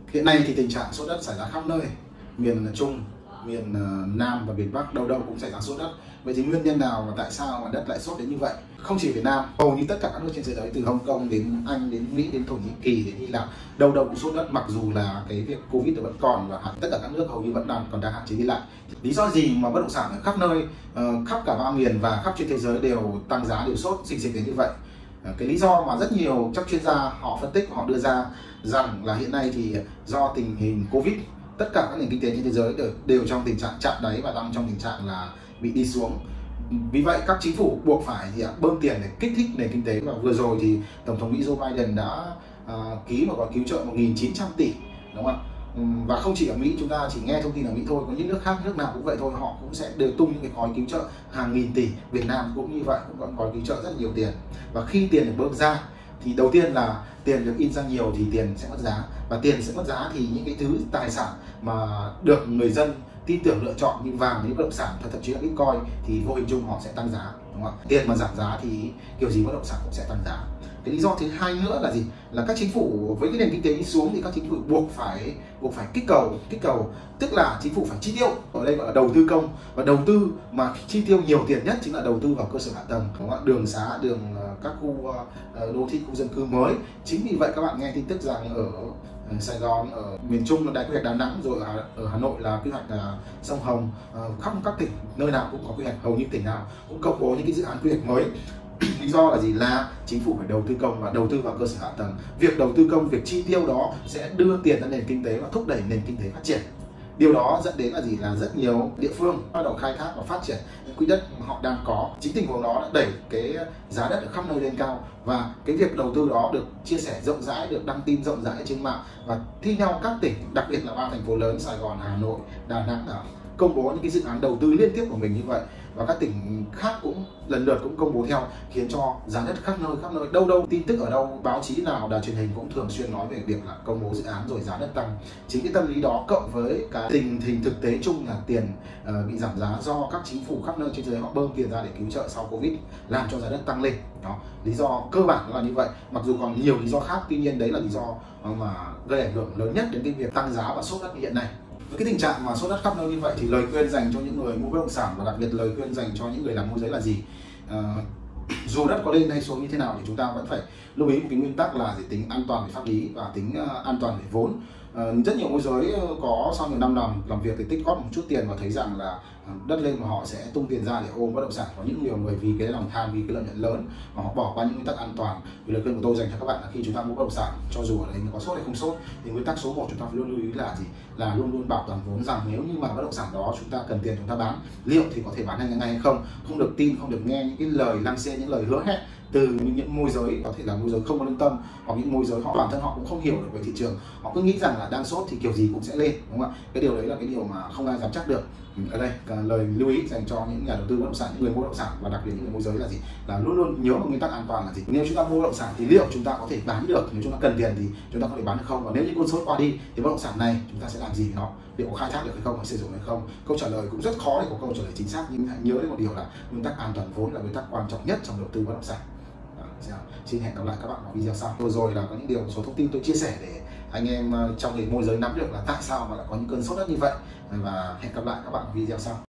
Hiện nay thì tình trạng sốt đất xảy ra khắp nơi, miền Trung, miền Nam và miền Bắc đâu đâu cũng xảy ra sốt đất. Vậy thì nguyên nhân nào và tại sao mà đất lại sốt đến như vậy? Không chỉ Việt Nam, hầu như tất cả các nước trên thế giới, từ Hồng Kông đến Anh, đến Mỹ, đến Thổ Nhĩ Kỳ, đến Hy Lạp, đâu đâu cũng sốt đất, mặc dù là cái việc Covid vẫn còn và tất cả các nước hầu như vẫn còn đang hạn chế đi lại. Lý do gì mà bất động sản ở khắp nơi, khắp cả ba miền và khắp trên thế giới đều tăng giá, đều sốt xình xịch đến như vậy? Cái lý do mà rất nhiều các chuyên gia họ phân tích, họ đưa ra rằng là hiện nay thì do tình hình Covid, tất cả các nền kinh tế trên thế giới đều trong tình trạng chạm đáy và đang trong tình trạng là bị đi xuống. Vì vậy các chính phủ buộc phải bơm tiền để kích thích nền kinh tế, và vừa rồi thì Tổng thống Mỹ Joe Biden đã ký một gói cứu trợ 1.900 tỷ, đúng không ạ? Và không chỉ ở Mỹ, chúng ta chỉ nghe thông tin ở Mỹ thôi, có những nước khác, nước nào cũng vậy thôi, họ cũng sẽ đều tung những cái gói cứu trợ hàng nghìn tỷ. Việt Nam cũng như vậy, cũng có gói cứu trợ rất nhiều tiền. Và khi tiền được bơm ra thì đầu tiên là tiền được in ra nhiều thì tiền sẽ mất giá, và tiền sẽ mất giá thì những cái thứ tài sản mà được người dân tin tưởng lựa chọn như vàng, như bất động sản, thậm chí là Bitcoin thì vô hình chung họ sẽ tăng giá, đúng không ạ? Tiền mà giảm giá thì kiểu gì bất động sản cũng sẽ tăng giá. Cái lý do thứ hai nữa là gì? Là các chính phủ với cái nền kinh tế đi xuống thì các chính phủ buộc phải kích cầu, tức là chính phủ phải chi tiêu, ở đây gọi là đầu tư công, và đầu tư mà chi tiêu nhiều tiền nhất chính là đầu tư vào cơ sở hạ tầng, đúng không ạ? Đường xá, đường, các khu đô thị, khu dân cư mới. Chính vì vậy các bạn nghe tin tức rằng ở Sài Gòn, ở miền Trung là đại quy hoạch Đà Nẵng, rồi ở Hà Nội là quy hoạch sông Hồng, khắp các tỉnh nơi nào cũng có quy hoạch, hầu như tỉnh nào cũng công bố những cái dự án quy hoạch mới. Lý do là gì? Là chính phủ phải đầu tư công và đầu tư vào cơ sở hạ tầng. Việc đầu tư công, việc chi tiêu đó sẽ đưa tiền ra nền kinh tế và thúc đẩy nền kinh tế phát triển. Điều đó dẫn đến là gì? Là rất nhiều địa phương bắt đầu khai thác và phát triển những quỹ đất họ đang có. Chính tình huống đó đã đẩy cái giá đất ở khắp nơi lên cao, và cái việc đầu tư đó được chia sẻ rộng rãi, được đăng tin rộng rãi trên mạng, và thi nhau các tỉnh, đặc biệt là ba thành phố lớn Sài Gòn, Hà Nội, Đà Nẵng công bố những cái dự án đầu tư liên tiếp của mình như vậy, và các tỉnh khác cũng lần lượt cũng công bố theo, khiến cho giá đất khắp nơi, đâu đâu tin tức ở đâu, báo chí nào, đài truyền hình cũng thường xuyên nói về việc là công bố dự án rồi giá đất tăng. Chính cái tâm lý đó cộng với cái tình hình thực tế chung là tiền bị giảm giá do các chính phủ khắp nơi trên thế giới họ bơm tiền ra để cứu trợ sau Covid, làm cho giá đất tăng lên. Đó, lý do cơ bản là như vậy, mặc dù còn nhiều lý do khác, tuy nhiên đấy là lý do mà gây ảnh hưởng lớn nhất đến cái việc tăng giá và sốt đất như hiện nay. Với cái tình trạng mà sốt đất khắp nơi như vậy thì lời khuyên dành cho những người mua bất động sản, và đặc biệt lời khuyên dành cho những người làm môi giới là gì? Dù đất có lên hay xuống như thế nào thì chúng ta vẫn phải lưu ý một cái nguyên tắc là tính an toàn về pháp lý và tính an toàn về vốn. Rất nhiều môi giới có sau nhiều năm làm việc thì tích góp một chút tiền và thấy rằng là đất lên mà họ sẽ tung tiền ra để ôm bất động sản. Có những nhiều người vì cái lòng tham, vì cái lợi nhuận lớn mà họ bỏ qua những nguyên tắc an toàn. Vì lời khuyên của tôi dành cho các bạn là khi chúng ta mua bất động sản, cho dù ở đấy nó có sốt hay không sốt, thì nguyên tắc số 1 chúng ta phải luôn lưu ý là gì? Là luôn luôn bảo toàn vốn, rằng nếu như mà bất động sản đó chúng ta cần tiền chúng ta bán, liệu thì có thể bán ngay hay không? Không được tin, không được nghe những cái lời lăng xê, những lời hứa hẹn từ những môi giới, có thể là môi giới không có lương tâm, hoặc những môi giới họ bản thân họ cũng không hiểu được về thị trường, họ cứ nghĩ rằng là đang sốt thì kiểu gì cũng sẽ lên, đúng không ạ? Cái điều đấy là cái điều mà không ai dám chắc được. Ở đây lời lưu ý dành cho những nhà đầu tư bất động sản, những người mua bất động sản và đặc biệt những người môi giới là gì? Là luôn luôn nhớ một nguyên tắc an toàn là gì? Nếu chúng ta mua bất động sản thì liệu chúng ta có thể bán được, nếu chúng ta cần tiền thì chúng ta có thể bán được không? Và nếu như con sốt qua đi thì bất động sản này chúng ta sẽ làm gì với nó? Liệu có khai thác được hay không, hay sử dụng hay không? Câu trả lời cũng rất khó để có câu trả lời chính xác, nhưng hãy nhớ đến một điều là nguyên tắc an toàn vốn là nguyên tắc quan trọng nhất trong đầu tư bất động sản. Xin hẹn gặp lại các bạn vào video sau. Vừa rồi là có những số thông tin tôi chia sẻ để anh em trong nghề môi giới nắm được là tại sao mà lại có những cơn sốt đất như vậy, và hẹn gặp lại các bạn vào video sau.